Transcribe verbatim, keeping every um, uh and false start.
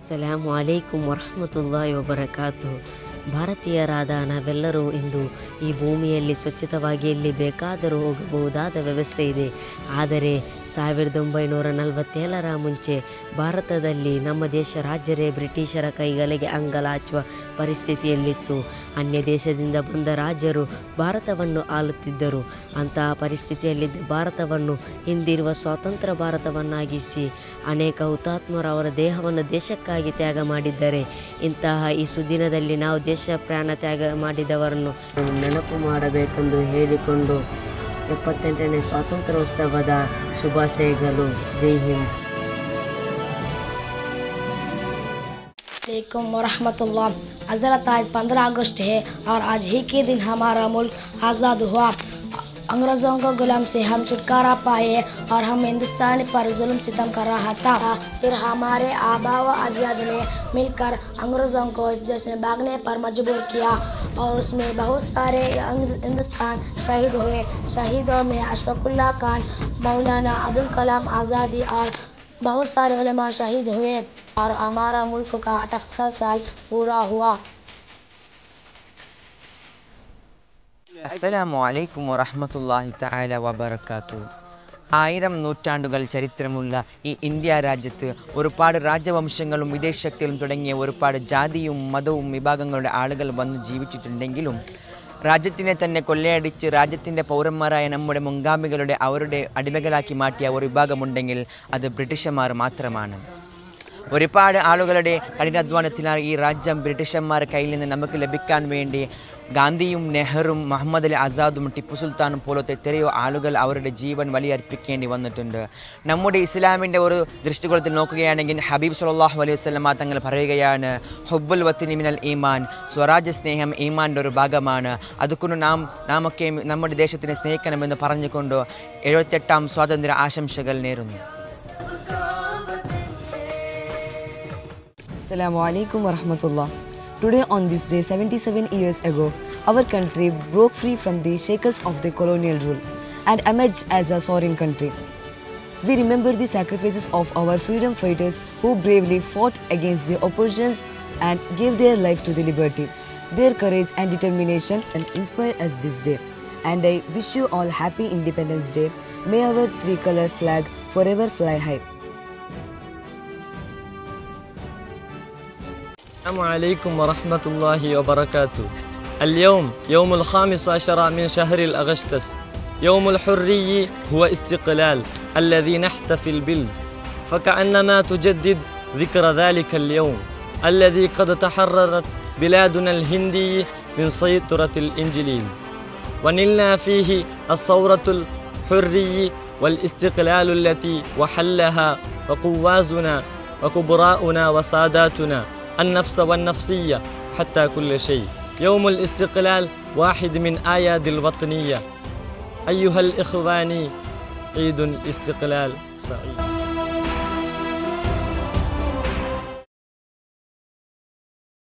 ಸಲಾಮು ಅಲೈಕುಂ ವರಹಮತುಲ್ಲಾಹಿ ವಬರಕಾತು. ಭಾರತೀಯರಾದ ನಾವೆಲ್ಲರೂ ಇಂದು ಈ ಭೂಮಿಯಲ್ಲಿ ಸ್ವಚ್ಛತವಾಗಿ ಎಲ್ಲಿ ಬೇಕಾದರೂ ಹೋಗಬಹುದಾದ ವ್ಯವಸ್ಥೆ ಇದೆ. ಆದರೆ ಸಾವಿರದ ಒಂಬೈನೂರ ನಲವತ್ತೇಳರ ಮುಂಚೆ ಭಾರತದಲ್ಲಿ ನಮ್ಮ ದೇಶ ರಾಜ್ಯರೇ ಬ್ರಿಟಿಷರ ಕೈಗಳಿಗೆ ಅಂಗಲಾಚುವ ಪರಿಸ್ಥಿತಿಯಲ್ಲಿತ್ತು. ಅನ್ಯ ದೇಶದಿಂದ ಬಂದ ರಾಜರು ಭಾರತವನ್ನು ಆಳುತ್ತಿದ್ದರು. ಅಂತಹ ಪರಿಸ್ಥಿತಿಯಲ್ಲಿದ್ದ ಭಾರತವನ್ನು ಹಿಂದಿರುವ ಸ್ವತಂತ್ರ ಭಾರತವನ್ನಾಗಿಸಿ ಅನೇಕ ಹುತಾತ್ಮರು ಅವರ ದೇಹವನ್ನು ದೇಶಕ್ಕಾಗಿ ತ್ಯಾಗ ಮಾಡಿದ್ದಾರೆ. ಇಂತಹ ಈ ಸುದಿನದಲ್ಲಿ ನಾವು ದೇಶ ಪ್ರಾಣ ತ್ಯಾಗ ಮಾಡಿದವರನ್ನು ನೆನಪು ಮಾಡಬೇಕೆಂದು ಹೇಳಿಕೊಂಡು ಎಪ್ಪತ್ತೆಂಟನೇ ಸ್ವಾತಂತ್ರ್ಯೋತ್ಸವದ ಶುಭಾಶಯಗಳು. ಜೈ ಹಿಂದ್. अलैकुम वरहमतुल्लाह। हज़रत आज पंद्रह अगस्त है और आज ही के दिन हमारा मुल्क आज़ाद हुआ। अंग्रेज़ों को गुलाम से हम छुटकारा पाए और हम हिंदुस्तान पर जुल्म सितम कर रहा था। फिर हमारे आबा व अजदाद ने मिलकर अंग्रेज़ों को इस देश में भागने पर मजबूर किया और उसमें बहुत सारे हिंदुस्तान शहीद हुए। शहीदों में अशफाकुल्लाह खान, मौलाना अब्दुल कलाम आज़ादी और बहुत सारे उलमा शहीद हुए और हमारा मुल्क का अठहत्तर साल पूरा हुआ। അസ്സലാമു അലൈക്കും വറഹ്മത്തുള്ളാഹി തആല വബറകാതുഹു. ആയിരം നൂറ്റാണ്ടുകൾ ചരിത്രമുള്ള ഈ ഇന്ത്യ രാജ്യത്ത് ഒരുപാട് രാജവംശങ്ങളും വിദേശശക്തികളും തുടങ്ങിയ ഒരുപാട് ജാതിയും മതവും വിഭാഗങ്ങളുടെ ആളുകൾ വന്ന് ജീവിച്ചിട്ടുണ്ടെങ്കിലും രാജ്യത്തിനെ തന്നെ കൊള്ളയടിച്ച് രാജ്യത്തിൻ്റെ പൗരന്മാരായ നമ്മുടെ മുൻഗാമികളുടെ അവരുടെ അടിമകളാക്കി മാറ്റിയ ഒരു വിഭാഗമുണ്ടെങ്കിൽ അത് ബ്രിട്ടീഷന്മാർ മാത്രമാണ്. ഒരുപാട് ആളുകളുടെ കഠിനാധ്വാനത്തിലാണ് ഈ രാജ്യം ബ്രിട്ടീഷന്മാരുടെ കയ്യിൽ നിന്ന് നമുക്ക് ലഭിക്കാൻ വേണ്ടി ഗാന്ധിയും നെഹ്റുവും മുഹമ്മദ് അലി ആസാദും ടിപ്പു സുൽത്താനും പോലത്തെ എത്രയോ ആളുകൾ അവരുടെ ജീവൻ ബലിയർപ്പിക്കേണ്ടി വന്നിട്ടുണ്ട്. നമ്മുടെ ഇസ്ലാമിൻ്റെ ഒരു ദൃഷ്ടികോണത്തിൽ നോക്കുകയാണെങ്കിൽ ഹബീബ് സല്ലല്ലാഹു അലൈഹി വസല്ലമ തങ്ങൾ പറയുകയാണ്, ഹുബ്ബുൽ വത്നി മിനൽ ഈമാൻ, സ്വരാജ്യ സ്നേഹം ഈമാൻ്റെ ഒരു ഭാഗമാണ്. അതുകൊണ്ട് നാം നാമൊക്കെ നമ്മുടെ ദേശത്തിനെ സ്നേഹിക്കണമെന്ന് പറഞ്ഞുകൊണ്ട് എഴുപത്തെട്ടാം സ്വാതന്ത്ര്യ ആശംസകൾ നേരുന്നു. Assalamu alaikum warahmatullah. Today on this day seventy-seven years ago, our country broke free from the shackles of the colonial rule and emerged as a sovereign country. We remember the sacrifices of our freedom fighters who bravely fought against the oppositions and gave their life to the liberty. Their courage and determination inspire us this day. And I wish you all happy Independence Day. May our three-color flag forever fly high. السلام عليكم ورحمة الله وبركاته. اليوم يوم الخامس عشر من شهر الأغسطس، يوم الحرية هو استقلال الذي نحتفل به، فكأنما تجدد ذكر ذلك اليوم الذي قد تحررت بلادنا الهندية من سيطرة الإنجليز، ونلنا فيه الثورة الحرية والاستقلال التي وحلها وقوازنا وكبراؤنا وساداتنا النفس والنفسية حتى كل شيء. يوم الاستقلال واحد من آيات الوطنية. أيها الإخواني، عيد الاستقلال سعيد.